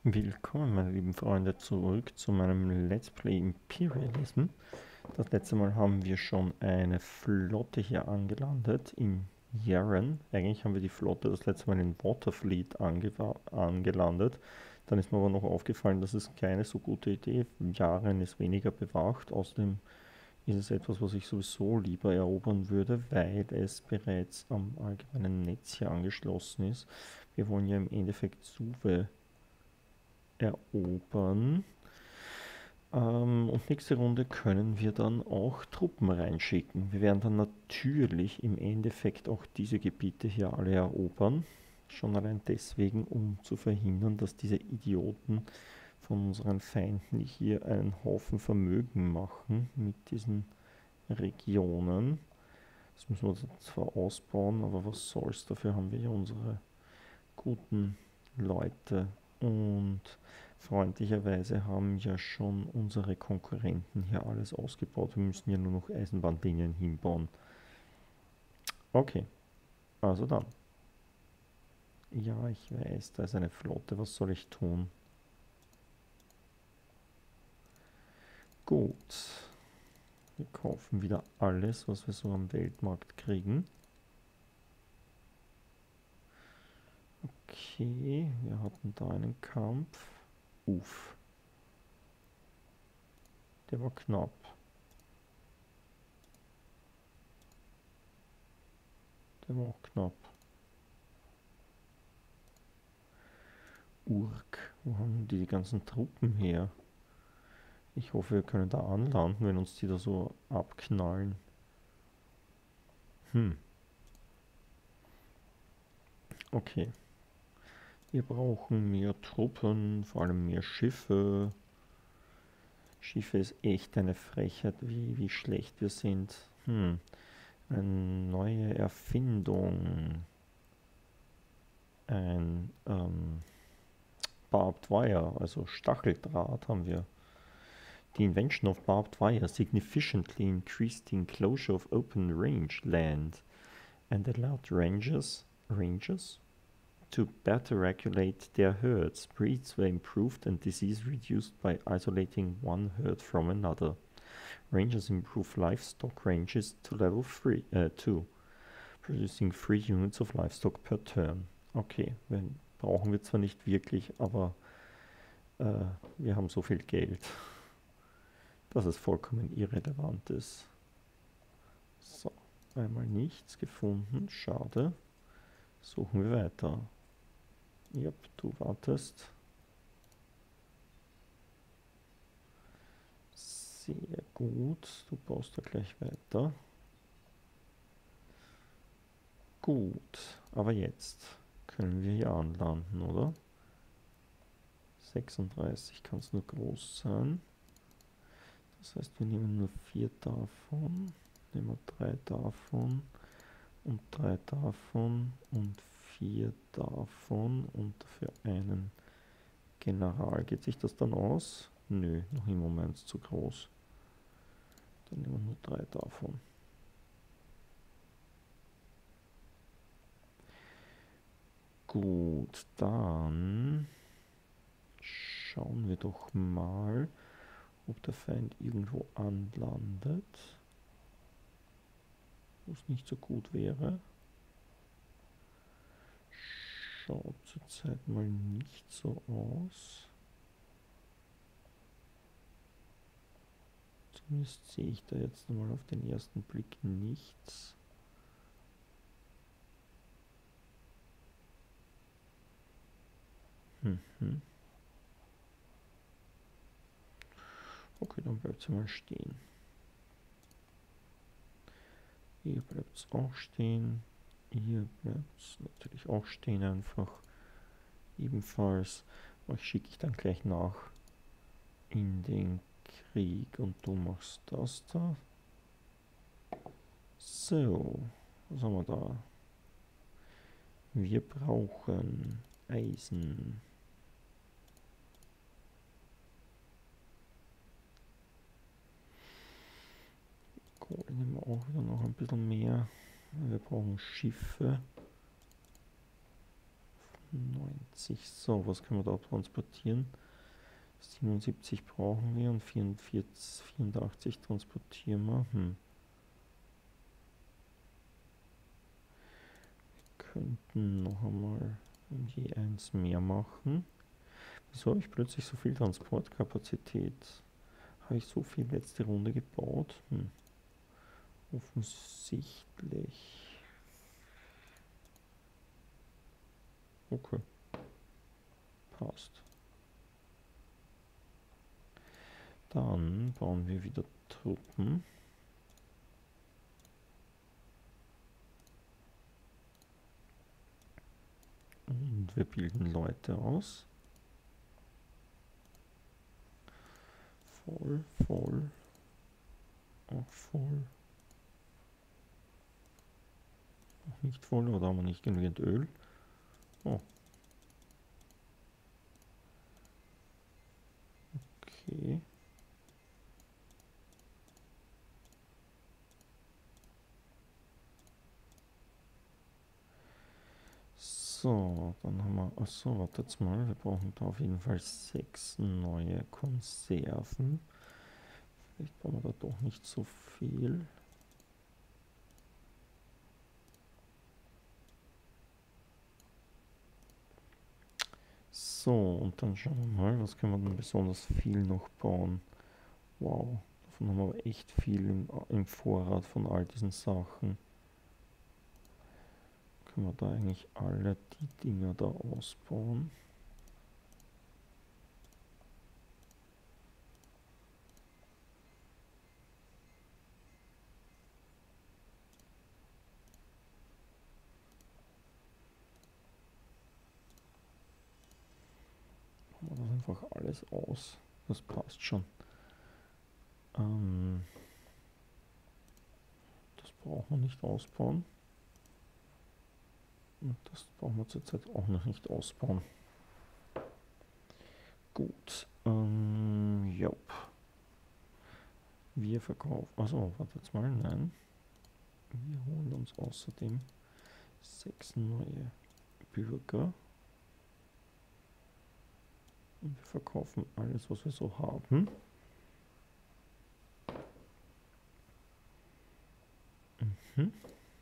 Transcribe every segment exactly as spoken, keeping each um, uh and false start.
Willkommen, meine lieben Freunde, zurück zu meinem Let's Play Imperialism. Das letzte Mal haben wir schon eine Flotte hier angelandet in Yaren. Eigentlich haben wir die Flotte das letzte Mal in Waterfleet angelandet. Dann ist mir aber noch aufgefallen, dass es keine so gute Idee. Yaren ist weniger bewacht. Außerdem ist es etwas, was ich sowieso lieber erobern würde, weil es bereits am allgemeinen Netz hier angeschlossen ist. Wir wollen ja im Endeffekt Suwe erobern. Ähm, und nächste Runde können wir dann auch Truppen reinschicken. Wir werden dann natürlich im Endeffekt auch diese Gebiete hier alle erobern. Schon allein deswegen, um zu verhindern, dass diese Idioten von unseren Feinden hier einen Haufen Vermögen machen mit diesen Regionen. Das müssen wir zwar ausbauen, aber was soll's, dafür haben wir ja unsere guten Leute. Und freundlicherweise haben ja schon unsere Konkurrenten hier alles ausgebaut. Wir müssen ja nur noch Eisenbahnlinien hinbauen. Okay, also dann. Ja, ich weiß, da ist eine Flotte. Was soll ich tun? Gut. Wir kaufen wieder alles, was wir so am Weltmarkt kriegen. Okay, wir hatten da einen Kampf. Uff. Der war knapp. Der war auch knapp. Urk, wo haben die, die ganzen Truppen her? Ich hoffe, wir können da anlanden, wenn uns die da so abknallen. Hm. Okay. Wir brauchen mehr Truppen, vor allem mehr Schiffe. Schiffe ist echt eine Frechheit, wie, wie schlecht wir sind. Hm. Eine neue Erfindung. Ein ähm, Barbed Wire, also Stacheldraht haben wir. The invention of barbed wire significantly increased the enclosure of open range land and allowed rangers, rangers to better regulate their herds. Breeds were improved and disease reduced by isolating one herd from another. Rangers improve livestock ranges to level three, uh, two, producing three units of livestock per turn. Okay, wenn, brauchen wir zwar nicht wirklich, aber äh, wir haben so viel Geld, dass es vollkommen irrelevant ist. So, einmal nichts gefunden, schade. Suchen wir weiter. Yep, du wartest. Sehr gut, du baust da gleich weiter. Gut, aber jetzt können wir hier anlanden, oder? sechsunddreißig kann es nur groß sein. Das heißt, wir nehmen nur vier davon, nehmen wir drei davon und drei davon und vier davon und dafür einen General. Geht sich das dann aus? Nö, noch im Moment zu groß. Dann nehmen wir nur drei davon. Gut, dann schauen wir doch mal, ob der Feind irgendwo anlandet, wo es nicht so gut wäre. Schaut zurzeit mal nicht so aus. Zumindest sehe ich da jetzt mal auf den ersten Blick nichts. Mhm. Okay, dann bleibt es mal stehen. Hier bleibt es auch stehen. Hier bleibt es natürlich auch stehen einfach. Ebenfalls. Euch schicke ich dann gleich nach in den Krieg und du machst das da. So, was haben wir da? Wir brauchen Eisen. Kohle nehmen wir auch wieder noch ein bisschen mehr. Wir brauchen Schiffe. neunzig. So, was können wir da transportieren? siebenundsiebzig brauchen wir und vierundvierzig, vierundachtzig transportieren wir. Hm. Wir könnten noch einmal je eins mehr machen. Wieso habe ich plötzlich so viel Transportkapazität? Habe ich so viel letzte Runde gebaut? Hm. Offensichtlich. Okay. Passt. Dann bauen wir wieder Truppen. Und wir bilden Leute aus. Voll, voll. Auch voll. Auch nicht voll, oder haben wir nicht genügend Öl? Oh. Okay. So, dann haben wir, achso, wartet mal, wir brauchen da auf jeden Fall sechs neue Konserven. Vielleicht brauchen wir da doch nicht so viel. So, und dann schauen wir mal, was können wir denn besonders viel noch bauen. Wow, davon haben wir aber echt viel im, im Vorrat von all diesen Sachen. Können wir da eigentlich alle die Dinger da ausbauen? Machen wir das einfach alles aus. Das passt schon. Ähm, das brauchen wir nicht ausbauen. Und das brauchen wir zurzeit auch noch nicht ausbauen. Gut. Ähm, jop. Wir verkaufen. Also, warte jetzt mal. Nein. Wir holen uns außerdem sechs neue Bürger. Und wir verkaufen alles, was wir so haben. Mhm.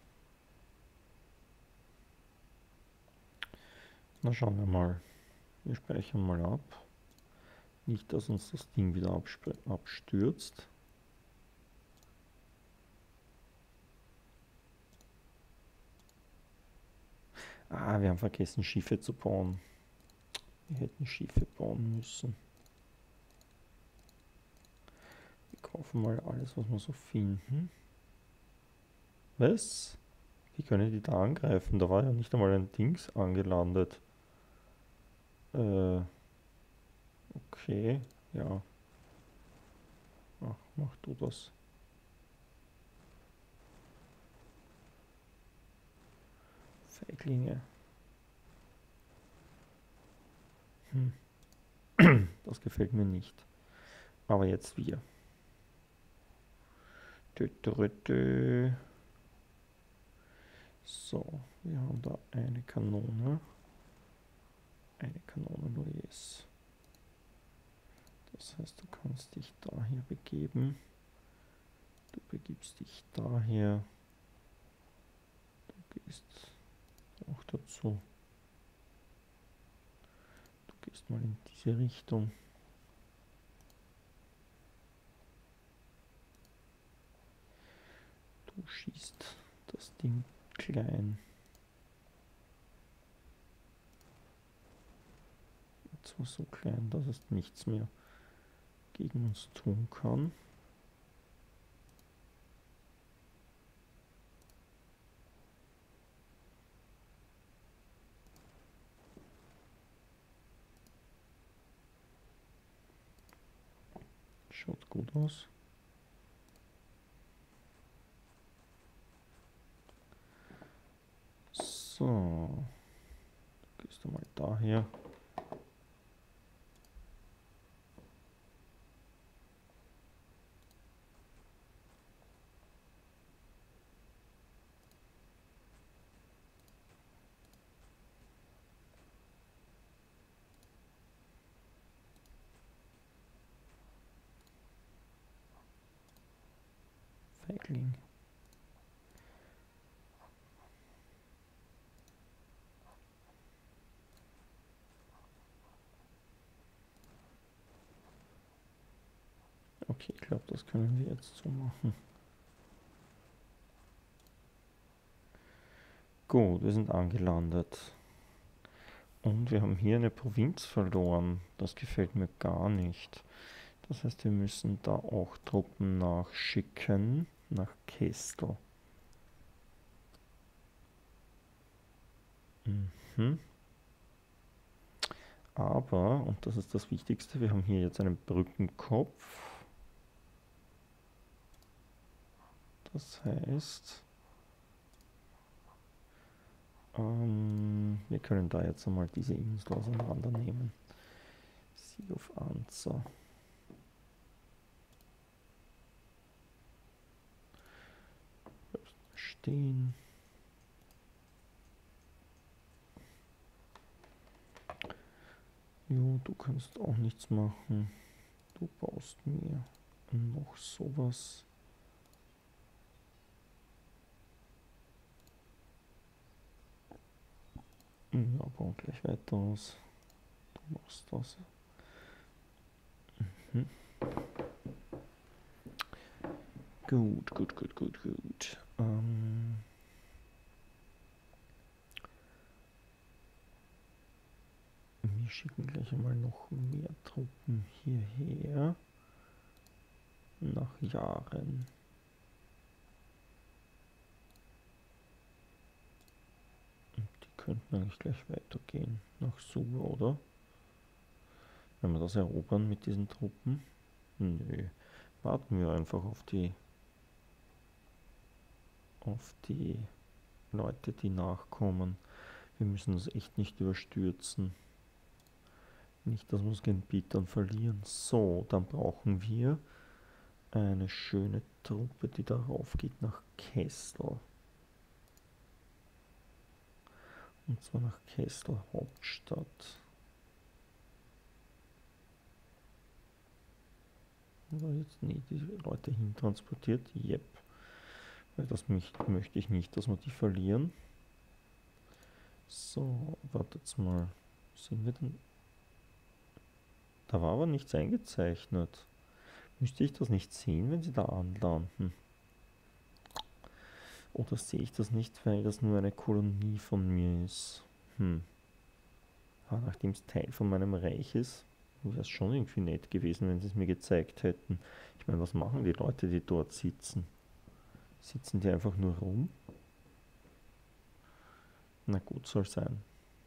Na, schauen wir mal. Wir speichern mal ab. Nicht, dass uns das Ding wieder abstürzt. Ah, wir haben vergessen, Schiffe zu bauen. Wir hätten Schiffe bauen müssen. Wir kaufen mal alles, was wir so finden. Was? Wie können die da angreifen? Da war ja nicht einmal ein Dings angelandet. Äh, okay, ja. Ach, mach du das. Feiglinge. Hm. Das gefällt mir nicht. Aber jetzt wir. Dö, dö, dö. So, wir haben da eine Kanone. Eine Kanone nur yes. Das heißt, du kannst dich daher begeben. Du begibst dich daher. Du gehst auch dazu. Du gehst mal in diese Richtung. Du schießt das Ding klein. Und zwar so klein, dass es nichts mehr gegen uns tun kann. Schaut gut aus. So. Du gehst mal daher. Feigling. Okay, ich glaube, das können wir jetzt so machen. Gut, wir sind angelandet. Und wir haben hier eine Provinz verloren. Das gefällt mir gar nicht. Das heißt, wir müssen da auch Truppen nachschicken. Nach Kestel. Mhm. Aber, und das ist das Wichtigste, wir haben hier jetzt einen Brückenkopf. Das heißt, ähm, wir können da jetzt einmal diese Insel auseinandernehmen. Sea of Answer. Stehen. Jo, du kannst auch nichts machen. Du baust mir noch sowas. Ja, bauen gleich weiter aus. Du machst das. Mhm. Gut, gut, gut, gut, gut. Ähm wir schicken gleich einmal noch mehr Truppen hierher. Nach Jahren. Und die könnten eigentlich gleich weitergehen. Nach Suva, oder? Wenn wir das erobern mit diesen Truppen? Nö. Warten wir einfach auf die auf die Leute, die nachkommen. Wir müssen das echt nicht überstürzen. Nicht, dass wir es gegen Bittern verlieren. So, dann brauchen wir eine schöne Truppe, die darauf geht nach Kestel. Und zwar nach Kestel Hauptstadt. Oder jetzt nie die Leute hintransportiert? Yep. Weil das möchte ich nicht, dass wir die verlieren. So, wartet mal. Sind wir denn... Da war aber nichts eingezeichnet. Müsste ich das nicht sehen, wenn sie da anlanden? Oder sehe ich das nicht, weil das nur eine Kolonie von mir ist? Hm. Aber nachdem es Teil von meinem Reich ist, wäre es schon irgendwie nett gewesen, wenn sie es mir gezeigt hätten. Ich meine, was machen die Leute, die dort sitzen? Sitzen die einfach nur rum? Na gut, soll sein.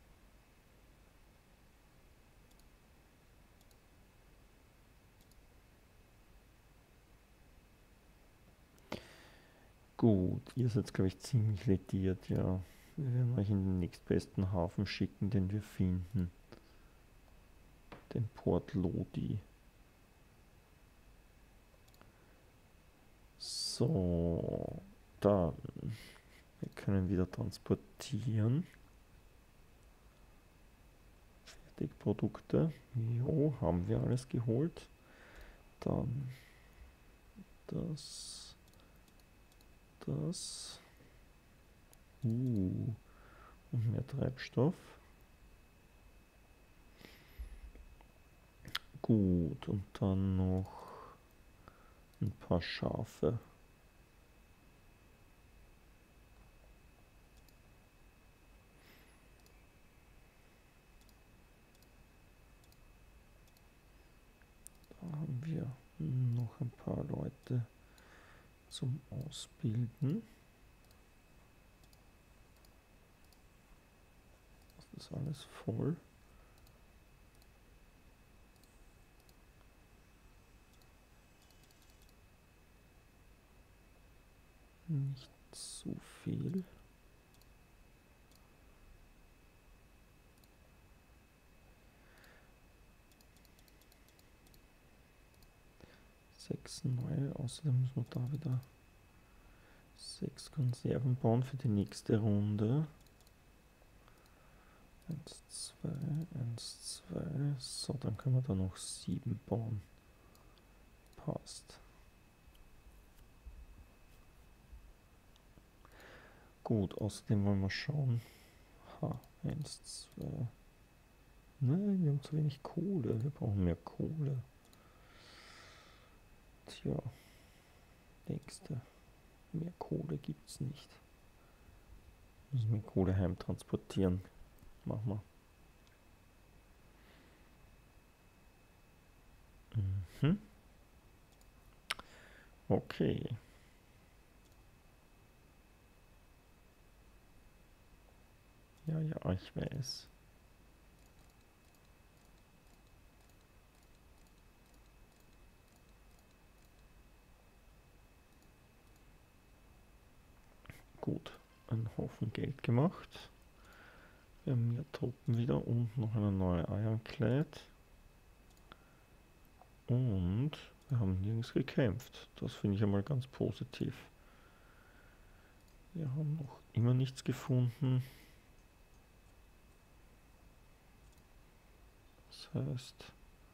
Gut, ihr seid, glaube ich, ziemlich lediert, ja. Wir werden euch in den nächstbesten Hafen schicken, den wir finden. Den Port Lodi. So, dann. Wir können wieder transportieren. Fertigprodukte. Jo, haben wir alles geholt. Dann das. Das. Uh. Und mehr Treibstoff. Gut, und dann noch ein paar Schafe. Da haben wir noch ein paar Leute zum Ausbilden. Das ist alles voll. Nicht so viel. Sechs neue, außerdem müssen wir da wieder sechs Konserven bauen für die nächste Runde. Eins, zwei, eins, zwei. So, dann können wir da noch sieben bauen. Passt. Gut, außerdem wollen wir schauen. Ha, eins, zwei. Nein, wir haben zu wenig Kohle. Wir brauchen mehr Kohle. Tja, nächste. Mehr Kohle gibt's nicht. Müssen wir Kohle heimtransportieren. Machen wir. Mhm. Okay. Ja, ja, ich weiß. Gut, einen Haufen Geld gemacht. Wir haben mehr Truppen wieder und noch eine neue Ironclad. Und wir haben nirgends gekämpft. Das finde ich einmal ganz positiv. Wir haben noch immer nichts gefunden. Das heißt,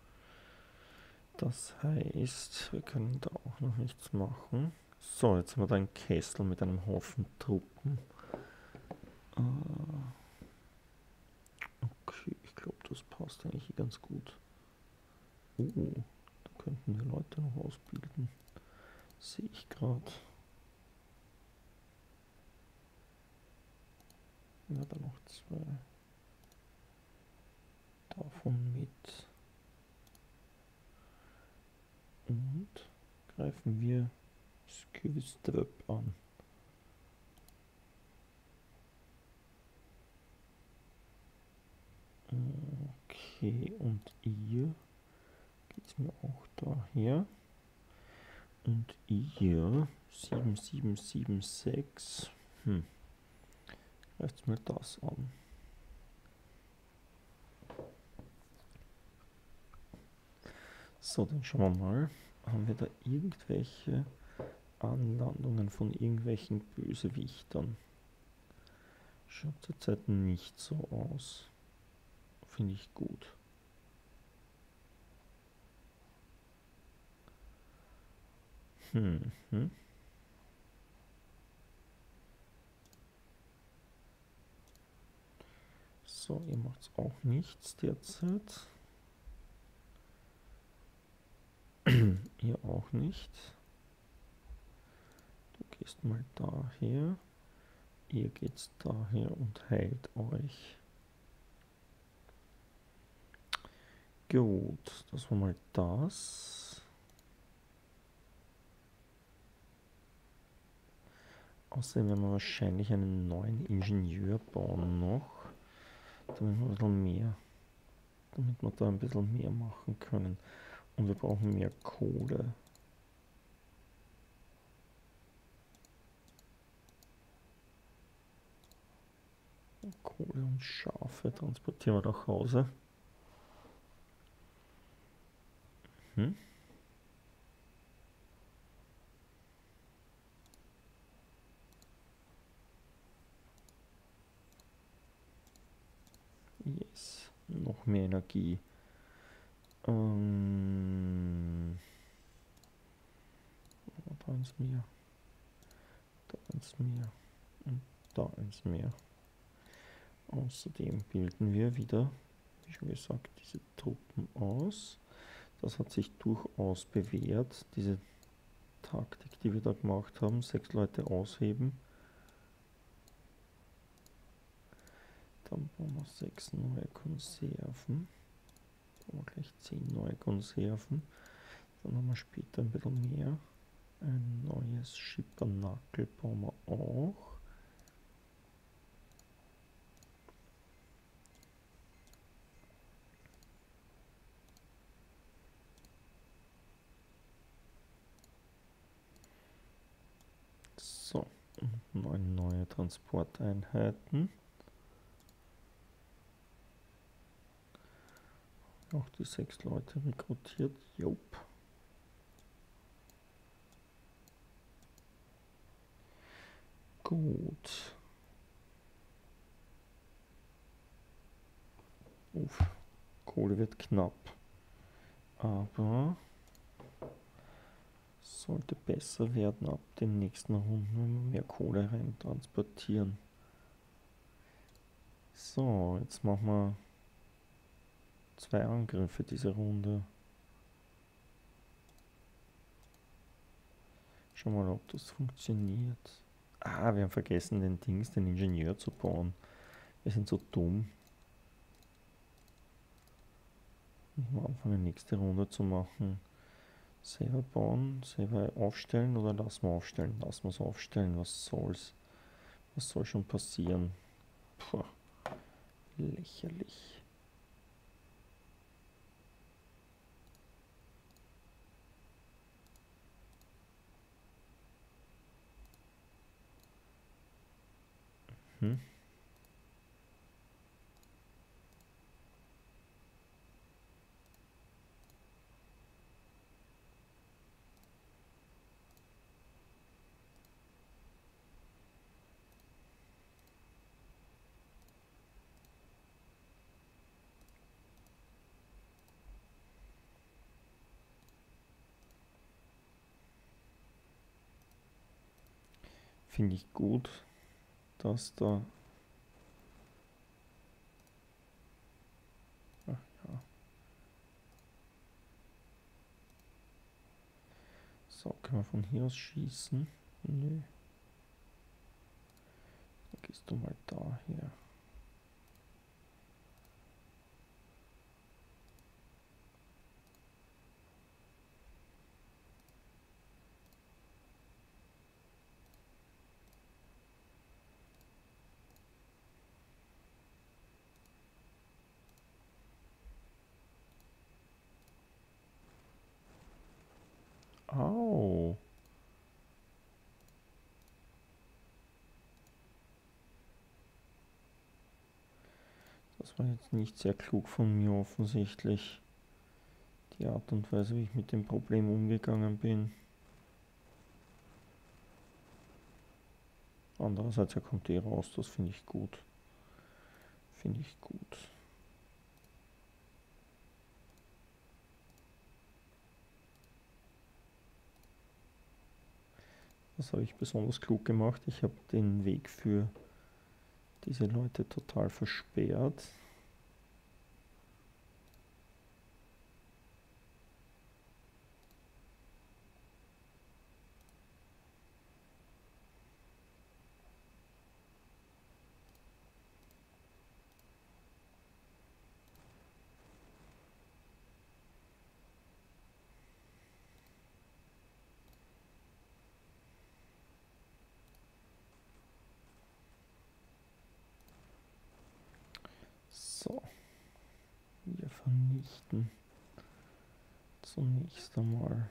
das heißt, wir können da auch noch nichts machen. So, jetzt haben wir da einen Kessel mit einem Haufen Truppen. Okay, ich glaube, das passt eigentlich ganz gut. Oh, da könnten wir Leute noch ausbilden. Sehe ich gerade. Ja, dann noch zwei davon mit. Und greifen wir Sküviströp an. Okay, und ihr geht's mir auch daher. Und ihr sieben sieben sieben sechs. Hm. Greift mir das an. So, dann schauen wir mal. Haben wir da irgendwelche Anlandungen von irgendwelchen Bösewichtern? Schaut zurzeit nicht so aus. Finde ich gut. Hm, hm. So, ihr macht auch nichts derzeit. Ihr auch nicht. Du gehst mal daher. Ihr geht daher und heilt euch. Gut, das war mal das. Außerdem werden wir wahrscheinlich einen neuen Ingenieur bauen noch. Damit wir ein bisschen mehr, damit wir da ein bisschen mehr machen können. Und wir brauchen mehr Kohle. Kohle und Schafe transportieren wir nach Hause. Hm? Yes, noch mehr Energie. Ähm, da eins mehr. Da eins mehr. Und da eins mehr. Außerdem bilden wir wieder, wie schon gesagt, diese Truppen aus. Das hat sich durchaus bewährt, diese Taktik, die wir da gemacht haben. Sechs Leute ausheben. Dann bauen wir sechs neue Konserven. Dann haben wir gleich zehn neue Konserven. Dann haben wir später ein bisschen mehr. Ein neues Schippernackel bauen wir auch. So, und neun neue Transporteinheiten. Auch die sechs Leute rekrutiert. Jop. Gut. Uff, Kohle wird knapp. Aber Sollte besser werden ab den nächsten Runden, wenn wir mehr Kohle rein transportieren. So, jetzt machen wir zwei Angriffe diese Runde. Schauen wir mal, ob das funktioniert. Ah, wir haben vergessen, den Dings, den Ingenieur zu bauen. Wir sind so dumm. Ich mal anfangen, nächste Runde zu machen. Selber bauen, selber aufstellen oder lassen wir aufstellen? Lassen wir es aufstellen, was soll's? Was soll schon passieren? Puh, lächerlich. Hm? Finde ich gut, dass da... Ach ja. So, können wir von hier aus schießen? Nö. Dann gehst du mal daher. Au. Das war jetzt nicht sehr klug von mir offensichtlich. Die Art und Weise, wie ich mit dem Problem umgegangen bin. Andererseits, er kommt eh raus, das finde ich gut. Finde ich gut. Das habe ich besonders klug gemacht. Ich habe den Weg für diese Leute total versperrt. So, wir vernichten zunächst einmal.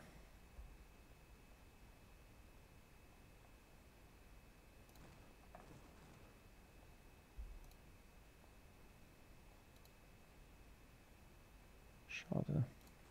Schade.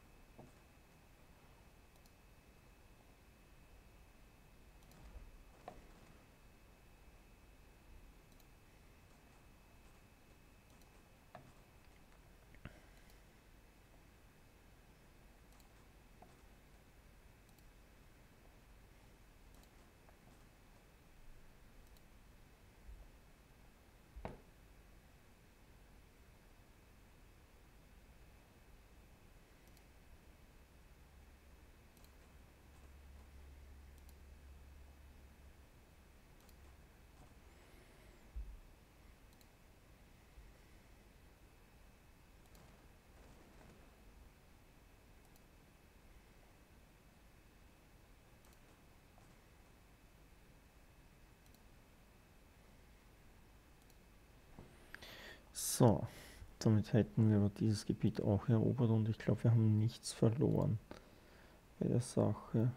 So, damit hätten wir aber dieses Gebiet auch erobert und ich glaube, wir haben nichts verloren bei der Sache.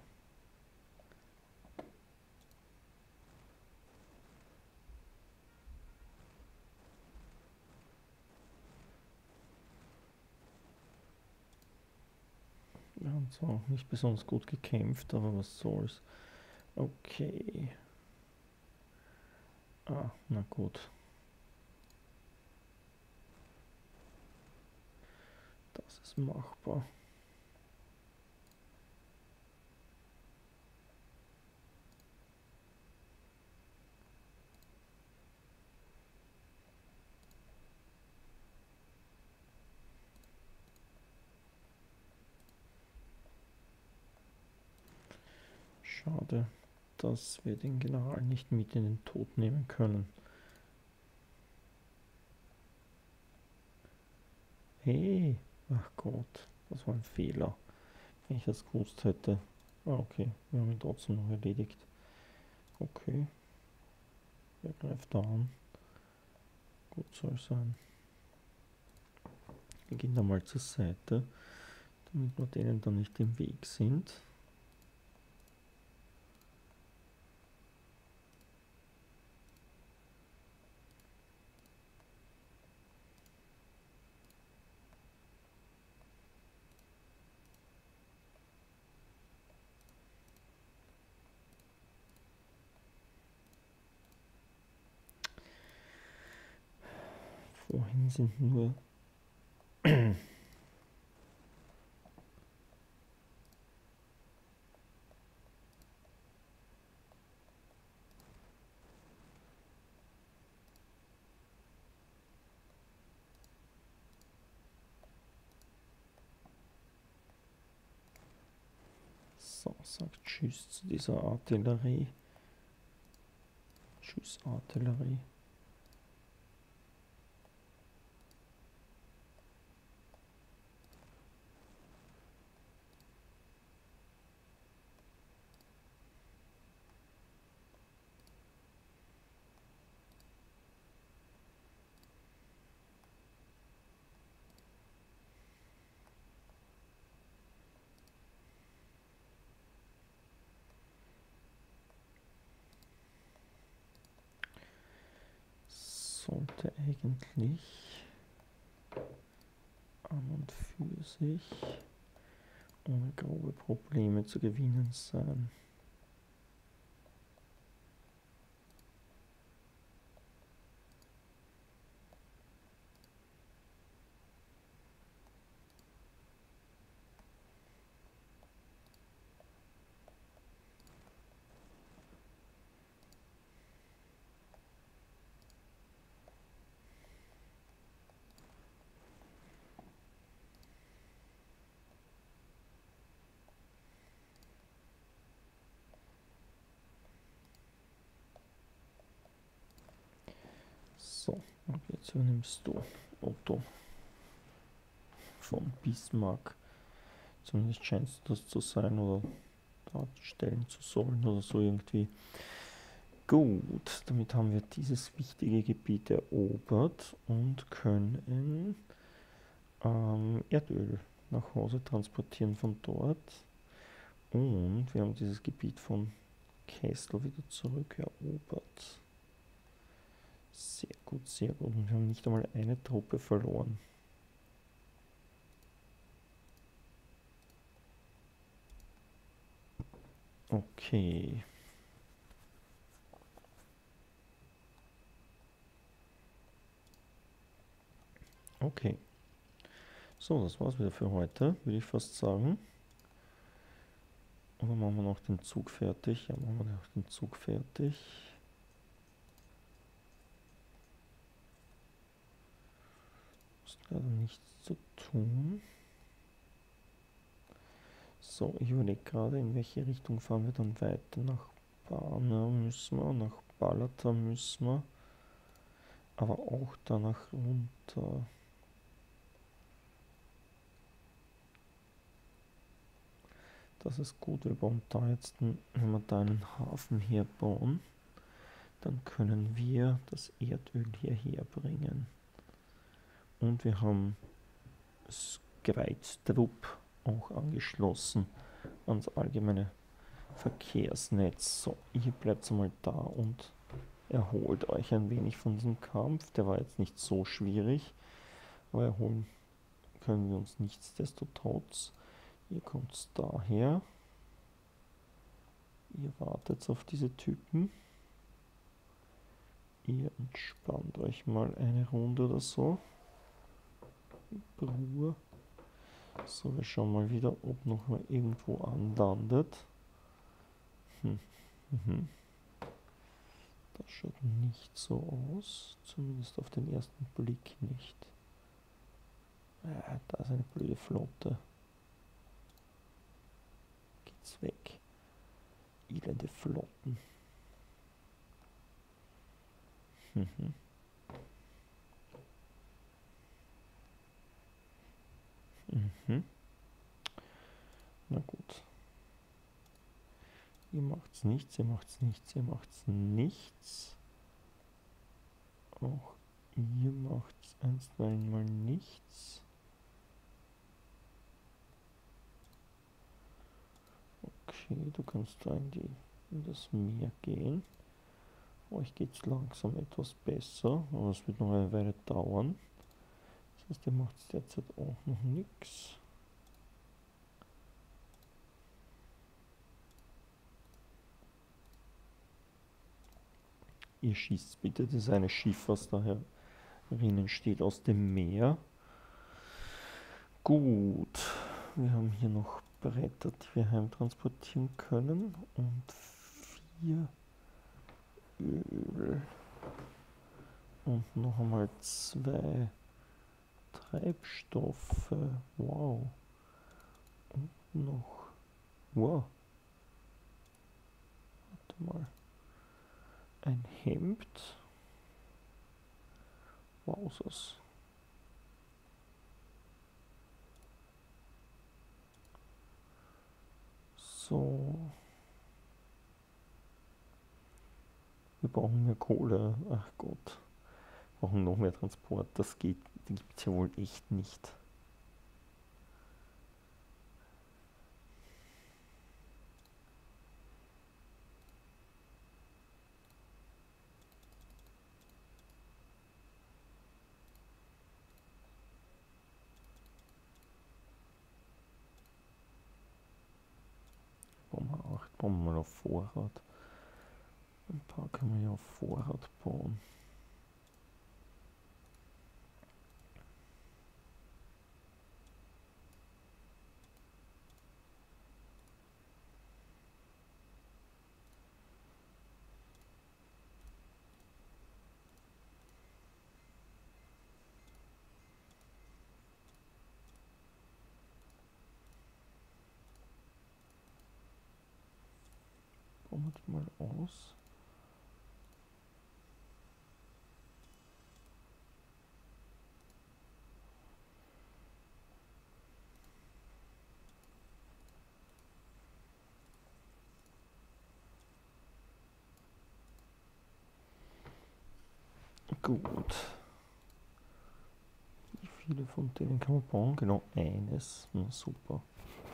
Wir haben zwar auch nicht besonders gut gekämpft, aber was soll's. Okay. Ah, na gut. Das ist machbar. Schade, dass wir den General nicht mit in den Tod nehmen können. Hey, ach Gott, das war ein Fehler. Wenn ich das gewusst hätte. Ah, okay, wir haben ihn trotzdem noch erledigt. Okay. Wer greift da an? Gut soll sein. Wir gehen da mal zur Seite, damit wir denen dann nicht im Weg sind. Vorhin sind nur so, sagt Tschüss zu dieser Artillerie. Tschüss, Artillerie. Sollte eigentlich an und für sich ohne grobe Probleme zu gewinnen sein. So, und jetzt übernimmst du, Otto, von Bismarck. Zumindest scheint es das zu sein oder darstellen zu sollen oder so irgendwie. Gut, damit haben wir dieses wichtige Gebiet erobert und können ähm, Erdöl nach Hause transportieren von dort. Und wir haben dieses Gebiet von Kessel wieder zurückerobert. Sehr gut, sehr gut. Und wir haben nicht einmal eine Truppe verloren. Okay. Okay. So, das war's wieder für heute, würde ich fast sagen. Oder machen wir noch den Zug fertig? Ja, machen wir noch den Zug fertig. Ist leider nichts zu tun. So, ich überlege gerade, in welche Richtung fahren wir dann weiter. Nach Bana müssen wir, nach Balata müssen wir, aber auch danach runter. Das ist gut, wir bauen da jetzt, einen, wenn wir da einen Hafen hier bauen, dann können wir das Erdöl hierher bringen. Und wir haben Skweitstrup auch angeschlossen ans allgemeine Verkehrsnetz. So, ihr bleibt mal da und erholt euch ein wenig von diesem Kampf. Der war jetzt nicht so schwierig, aber erholen können wir uns nichtsdestotrotz. Ihr kommt daher. Ihr wartet auf diese Typen. Ihr entspannt euch mal eine Runde oder so. Ruhe. So, wir schauen mal wieder, ob noch mal irgendwo anlandet. Hm. Mhm. Das schaut nicht so aus. Zumindest auf den ersten Blick nicht. Ah, da ist eine blöde Flotte. Geht's weg. elende Flotten. Mhm. Mhm. Na gut. Ihr macht's nichts, ihr macht's nichts, ihr macht's nichts. Auch ihr macht's einstweilen mal nichts. Okay, du kannst da in, die, in das Meer gehen. Euch geht's langsam etwas besser, aber es wird noch eine Weile dauern. Das heißt, ihr macht derzeit auch noch nichts. Ihr schießt bitte das eine Schiff, was da herinnen steht, aus dem Meer. Gut, wir haben hier noch Bretter, die wir heimtransportieren können und vier Öl und noch einmal zwei Treibstoffe. Wow. Und noch. Wow. Warte mal. Ein Hemd. Wowsers. So. Wir brauchen mehr Kohle. Ach Gott. Wir brauchen noch mehr Transport. Das geht. Die gibt es ja wohl echt nicht. Bauen wir acht, bauen wir mal auf Vorrat. Ein paar können wir ja auf Vorrat bauen. Bauen wir die mal aus. Gut. Wie viele von denen kann man bauen? Genau eines. Na super.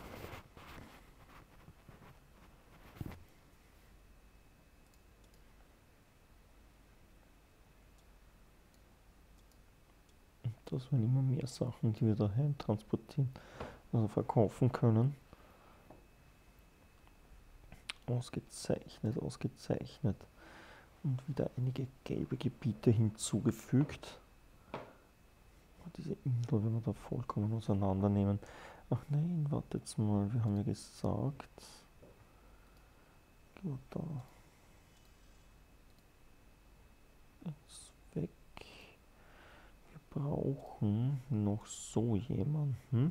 Und das werden immer mehr Sachen, die wir daheim transportieren, also verkaufen können. Ausgezeichnet, ausgezeichnet. Und wieder einige gelbe Gebiete hinzugefügt. Diese Insel werden wir da vollkommen auseinandernehmen. Ach nein, wartet mal, wir haben ja gesagt. Gehen wir da. Jetzt weg. Wir brauchen noch so jemanden,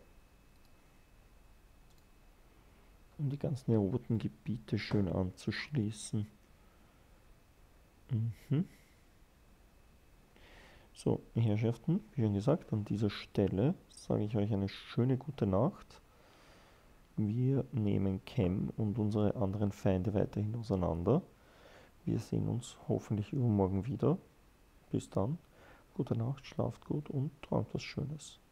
um die ganzen eroberten Gebiete schön anzuschließen. Mhm. So, Herrschaften, wie schon gesagt, an dieser Stelle sage ich euch eine schöne gute Nacht. Wir nehmen Chem und unsere anderen Feinde weiterhin auseinander. Wir sehen uns hoffentlich übermorgen wieder. Bis dann, gute Nacht, schlaft gut und träumt was Schönes.